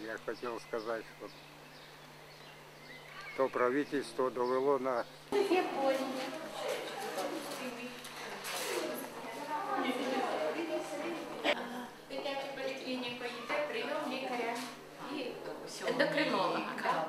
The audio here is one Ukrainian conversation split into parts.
Я хотел сказать, что то правительство довело на... Эндокринолог.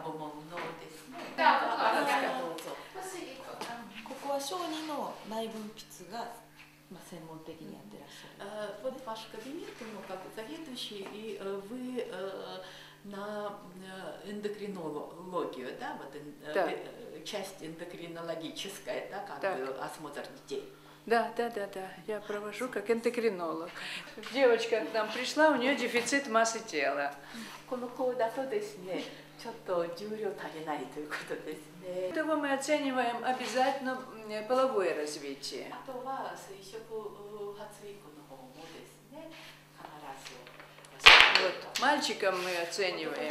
ここは小児の内分泌が専門的にやってらっしゃる。 Вот ваш кабинет, ну, как заведующий, и вы на эндокринологию, да, вот часть эндокринологическая, да, как осмотр детей. Да. Я провожу как эндокринолог. Девочка к нам пришла, у нее дефицит массы тела. この子だとですね、ちょっと重量足りないということですね。 Этого мы оцениваем обязательно половое развитие. あとは生殖発育の方もですね、必ず。 Вот мальчикам мы оцениваем.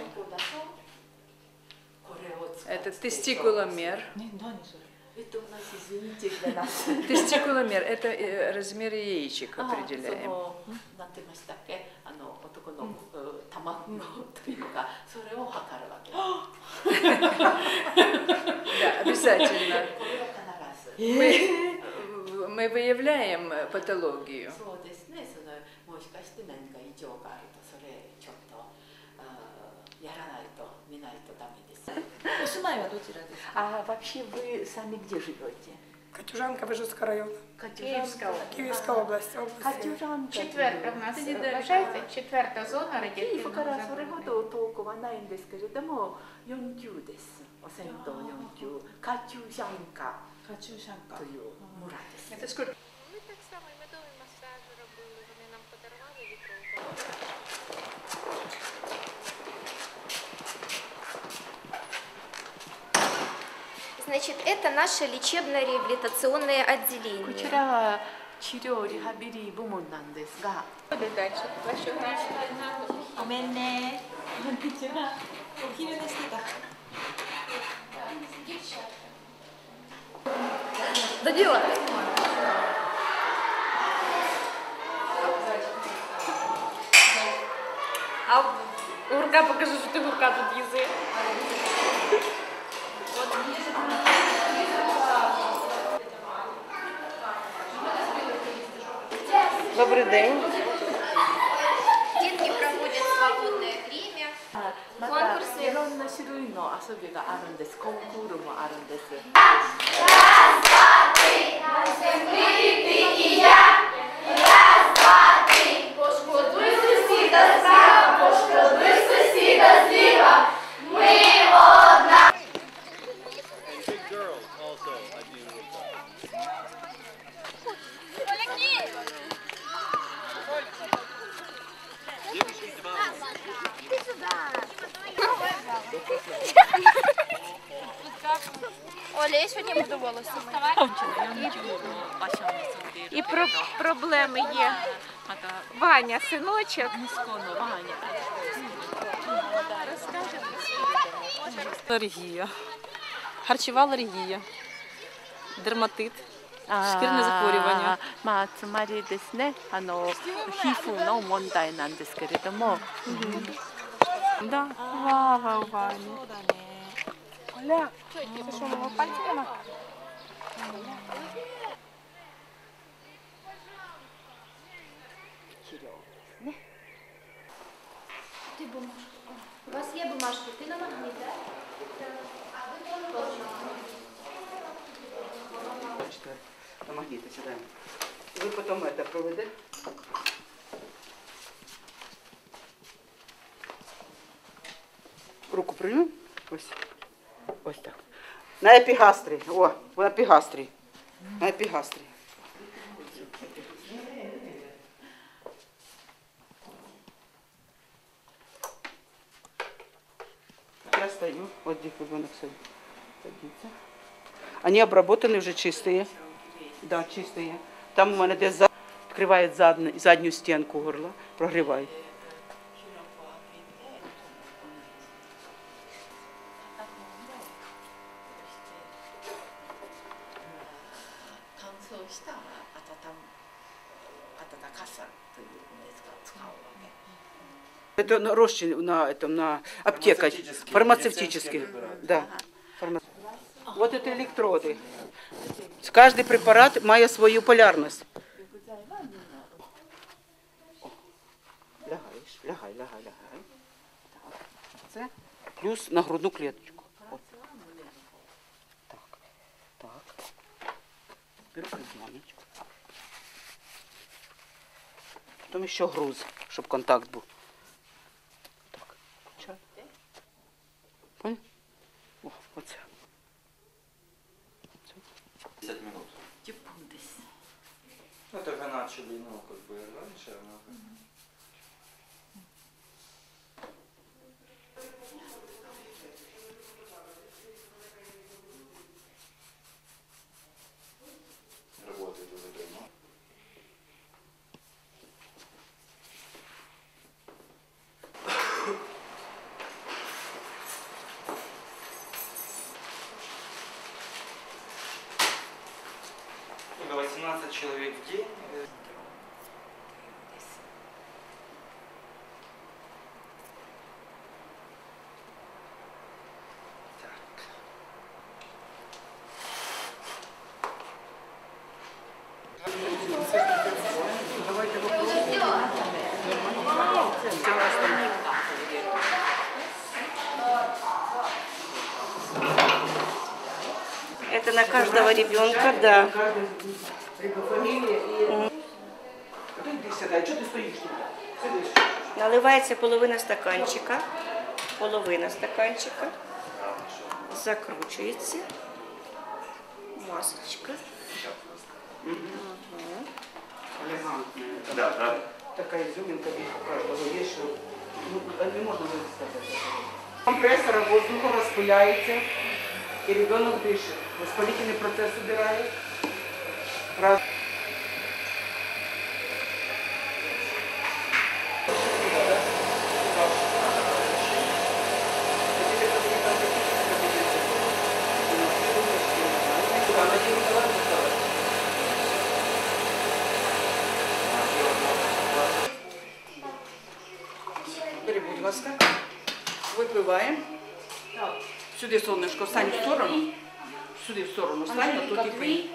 これを使って。 Это тестикуломер. Тестикуломер – это размер яичек определяем. Да, обязательно. Мы выявляем патологию. お住まいはどちらですか？ А вообще вы сами где живете? Катюжанка, Выжутского района. Киевская область. Катюжанка. Четверта в нас вважається, четверта зона キーフからそれ радіоактивного ほど遠くはないんですけれども、4級です。お銭湯4級。カチューシャンカという村です。 Это сколько? Ми так само, і медовий масаж робили, вони нам подарували вітрову. Значит, это наше лечебно-реабилитационное отделение. こちらは治療リハビリ部門なんですが、 ごめんね。こんにちは。お昼寝してた。 Да делай. А Урка, покажи, что ты Урка тут язык. Добрый день. Детки проводят свободное время. またいろんな種類の遊びがあるんです。コンクールもあるんです。 Пошкодуй сусіда зліва, пошкодуй сусіда зліва. Ми одна. Оля, я сьогодні буду волосами. І проблеми є. Ваня, синочок. Алергія, харчова алергія, дерматит, шкірне захворювання. まあつまりですね、皮膚の問題なんですけれども。 Да, вага у Вані. そうだね。 Оля, ти що, мого пальця нема? Ти бумажку. У вас є бумажки? Ти на магніт, так? На магниты сюда. Вы потом это проведете. Руку приймемо. Ось. Ось так. На епігастрі. О, на епігастрі. На епігастрі. Я стою. Вот здесь ребенок садится. Они обработаны уже чистые. Да, чистые. Там у мене десь відкриває задню стінку горла, прогріває. Это розчин на аптека, фармацевтический. Да. Вот это электроды. Каждый препарат має свою полярність. Лягай. Так. Це плюс на грудну клеточку. От. Так. Беру призманочку. Потім ще груз, щоб контакт був. Так. Чай. Понял? О, оце. 10 минут. Типундис. Ну, это вы начали, ну, как бы раньше, но... Работает уже давно. Только 18 человек в день. Давайте попробуем. Это на каждого ребенка, да. Иди сюда, что ты стоишь тут? Сидишь. Наливається половина стаканчика. Закручується. Масочка. Элегантная. Да, правда. Такая изюминка у каждого есть, что не можно высказать. Компрессора воздуха распыляется, и ребенок дышит. Воспалительный процесс убирает. Раз. Бери, будь ласка. Выпиваем. Сюди, сонечко, встань в сторону. Сюди в сторону встань, а тут і пий.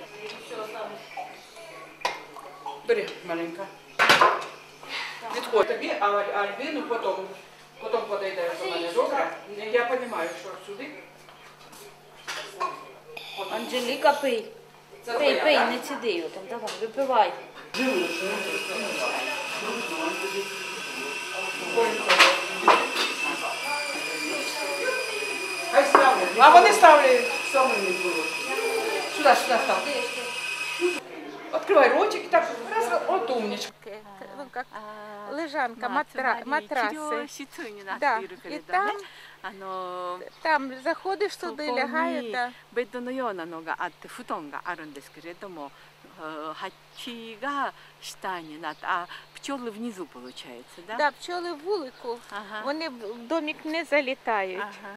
Бери, маленька. Відходь тобі, а Альбіну потім подійдеш до мене, добре? Я розумію, що сюди. Анжеліка, пий. Пий, не сиди його там, давай, випивай. Хай ставлять. А вони ставлять самі було. Сюди став. Открывай ротик и так раз, вот умничка. Ну, как лежанка, матрасы. Да, и там заходишь туда и лягаешь, да. ベッドのようなのがあって布団があるんですけれども、蜂が下になって、а пчелы внизу получается, да? Да, пчелы в вулику, Ага. вони в домик не залітають. Ага.